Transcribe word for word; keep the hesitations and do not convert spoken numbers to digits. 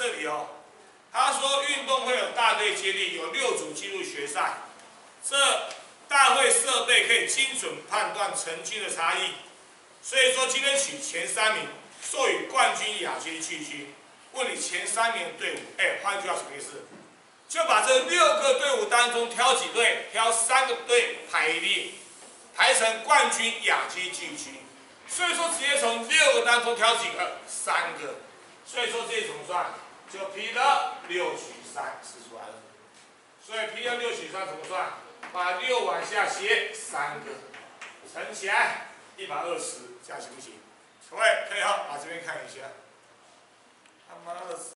这里哦，他说运动会有大队接力，有六组进入决赛，这大会设备可以精准判断成绩的差异，所以说今天取前三名，授予冠军、亚军、季军。问你前三名的队伍，哎，换句话什么意思？就把这六个队伍当中挑几队，挑三个队排一列，排成冠军、亚军、季军。所以说直接从六个当中挑几个，三个。所以说这怎么算？就 P 的六取三是出来了。所以 P 的六取三怎么算？把六往下斜，三个，乘起来一百二十，这样行不行？各位可以好，把这边看一下。他妈的！